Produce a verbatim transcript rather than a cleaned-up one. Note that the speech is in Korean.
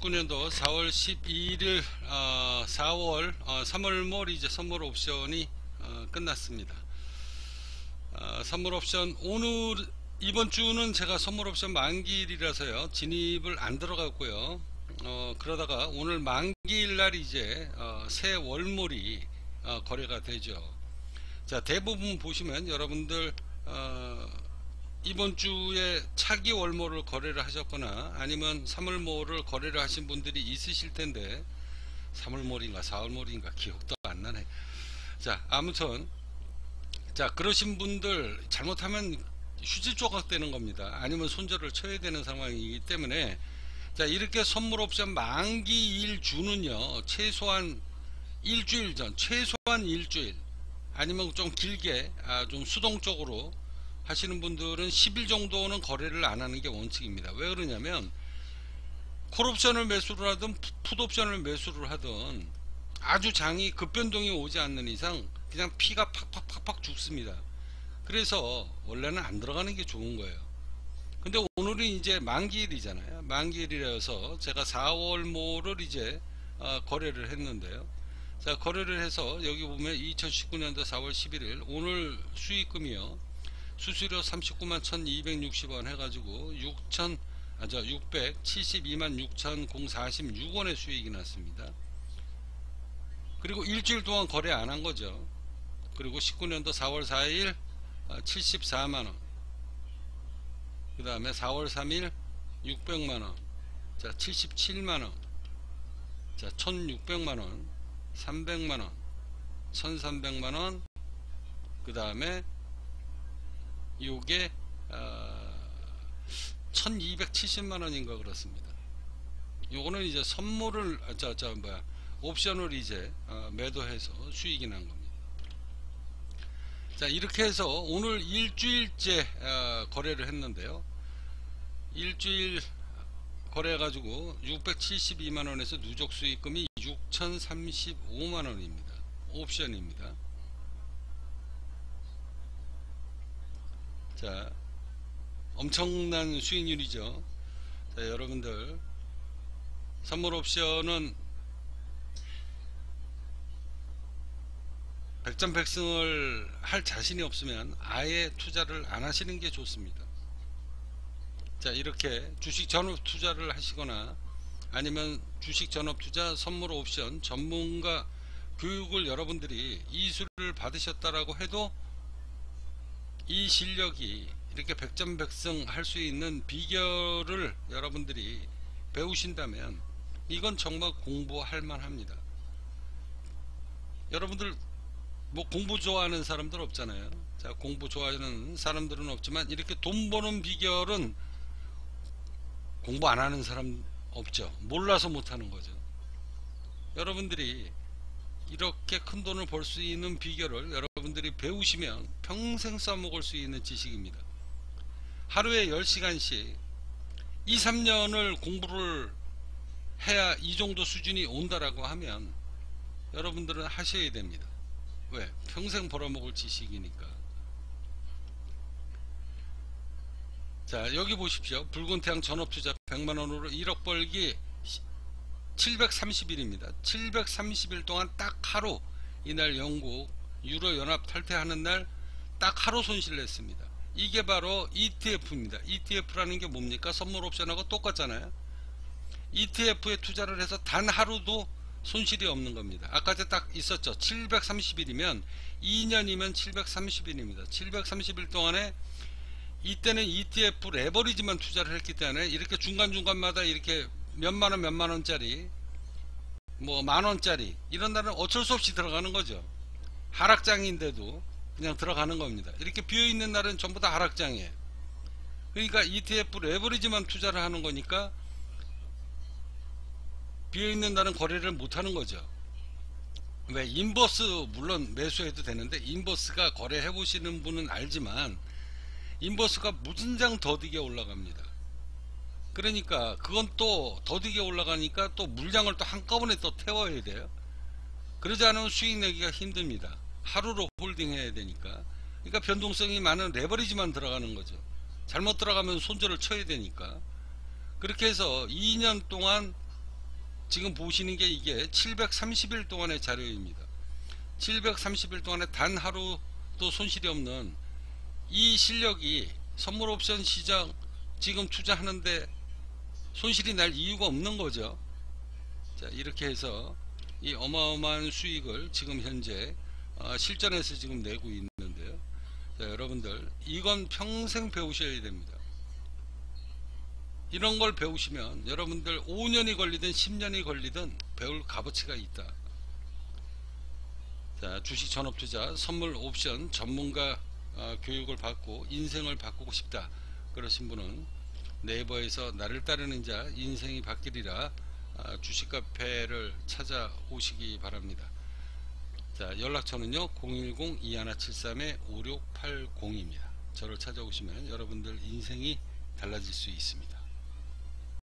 이천십구 년도 사월 십이일 어, 사월 어, 삼월 말 이제 선물 옵션이 어, 끝났습니다. 어, 선물 옵션 오늘 이번 주는 제가 선물 옵션 만기일이라서요 진입을 안 들어갔고요. 어, 그러다가 오늘 만기일 날 이제 어, 새 월몰이 어, 거래가 되죠. 자, 대부분 보시면 여러분들 어, 이번 주에 차기 월모를 거래를 하셨거나 아니면 삼월모를 거래를 하신 분들이 있으실 텐데 삼월모인가 사월모인가 기억도 안 나네. 자, 아무튼 자, 그러신 분들 잘못하면 휴지 조각 되는 겁니다. 아니면 손절을 쳐야 되는 상황이기 때문에 자, 이렇게 선물 옵션 만기일 주는요 최소한 일주일 전, 최소한 일주일 아니면 좀 길게 아, 좀 수동적으로 하시는 분들은 십 일 정도는 거래를 안 하는 게 원칙입니다. 왜 그러냐면 콜옵션을 매수를 하든 풋옵션을 매수를 하든 아주 장이 급변동이 오지 않는 이상 그냥 피가 팍팍팍팍 죽습니다. 그래서 원래는 안 들어가는 게 좋은 거예요. 근데 오늘은 이제 만기일이잖아요. 만기일이라서 제가 사월모를 이제 어, 거래를 했는데요. 자, 거래를 해서 여기 보면 이천십구 년도 사월 십일일 오늘 수익금이요 수수료 삼십구만 천이백육십 원 해가지고 육천, 아, 저 육백칠십이만 육천사십육 원의 수익이 났습니다. 그리고 일주일 동안 거래 안 한 거죠. 그리고 십구 년도 사월 사일 칠십사만 원, 그 다음에 사월 삼일 육백만 원, 자 칠십칠만 원, 자 천육백만 원, 삼백만 원, 천삼백만 원, 그 다음에 요게 어, 천이백칠십만 원인가 그렇습니다. 요거는 이제 선물을 저, 저 뭐야 옵션을 이제 어, 매도해서 수익이 난 겁니다. 자, 이렇게 해서 오늘 일주일째 어, 거래를 했는데요. 일주일 거래 가지고 육백칠십이만 원에서 누적 수익금이 육천삼십오만 원입니다. 옵션입니다. 자, 엄청난 수익률이죠. 자, 여러분들 선물 옵션은 백전백승을 할 자신이 없으면 아예 투자를 안 하시는 게 좋습니다. 자, 이렇게 주식 전업 투자를 하시거나 아니면 주식 전업 투자 선물 옵션 전문가 교육을 여러분들이 이수를 받으셨다라고 해도 이 실력이 이렇게 백전백승 할 수 있는 비결을 여러분들이 배우신다면 이건 정말 공부할 만합니다. 여러분들 뭐 공부 좋아하는 사람들 없잖아요. 자, 공부 좋아하는 사람들은 없지만 이렇게 돈 버는 비결은 공부 안 하는 사람 없죠. 몰라서 못하는 거죠. 여러분들이 이렇게 큰 돈을 벌 수 있는 비결을 여러분들이 배우시면 평생 써먹을 수 있는 지식입니다. 하루에 열 시간씩 이, 삼 년을 공부를 해야 이 정도 수준이 온다라고 하면 여러분들은 하셔야 됩니다. 왜? 평생 벌어먹을 지식이니까. 자, 여기 보십시오. 붉은 태양 전업투자 백만 원으로 일억 벌기 칠백삼십 일입니다. 칠백삼십 일 동안 딱 하루, 이날 영국 유로연합 탈퇴하는 날 딱 하루 손실을 냈습니다. 이게 바로 이티에프입니다. 이티에프라는 게 뭡니까? 선물 옵션하고 똑같잖아요. 이티에프에 투자를 해서 단 하루도 손실이 없는 겁니다. 아까 딱 있었죠. 칠백삼십 일이면 이 년이면 칠백삼십 일입니다. 칠백삼십 일 동안에 이때는 이티에프 레버리지만 투자를 했기 때문에 이렇게 중간중간마다 이렇게 몇만원 몇만원짜리 뭐 만원짜리 이런 날은 어쩔 수 없이 들어가는 거죠. 하락장인데도 그냥 들어가는 겁니다. 이렇게 비어있는 날은 전부 다 하락장이에요. 그러니까 이티에프 레버리지만 투자를 하는 거니까 비어있는 날은 거래를 못하는 거죠. 왜? 인버스 물론 매수해도 되는데 인버스가 거래해 보시는 분은 알지만 인버스가 무진장 더디게 올라갑니다. 그러니까 그건 또 더디게 올라가니까 또 물량을 또 한꺼번에 또 태워야 돼요. 그러지 않으면 수익 내기가 힘듭니다. 하루로 홀딩해야 되니까. 그러니까 변동성이 많은 레버리지만 들어가는 거죠. 잘못 들어가면 손절을 쳐야 되니까. 그렇게 해서 이 년 동안 지금 보시는 게 이게 칠백삼십 일 동안의 자료입니다. 칠백삼십 일 동안에 단 하루도 손실이 없는 이 실력이 선물옵션 시장 지금 투자하는데 손실이 날 이유가 없는 거죠. 자, 이렇게 해서 이 어마어마한 수익을 지금 현재 어, 실전에서 지금 내고 있는데요. 자, 여러분들 이건 평생 배우셔야 됩니다. 이런 걸 배우시면 여러분들 오 년이 걸리든 십 년이 걸리든 배울 값어치가 있다. 자, 주식 전업투자 선물 옵션 전문가 어, 교육을 받고 인생을 바꾸고 싶다 그러신 분은 네이버에서 나를 따르는 자 인생이 바뀌리라 어, 주식 카페를 찾아오시기 바랍니다. 자, 연락처는요 공일공 이일칠삼 오육팔공입니다. 저를 찾아오시면 여러분들 인생이 달라질 수 있습니다.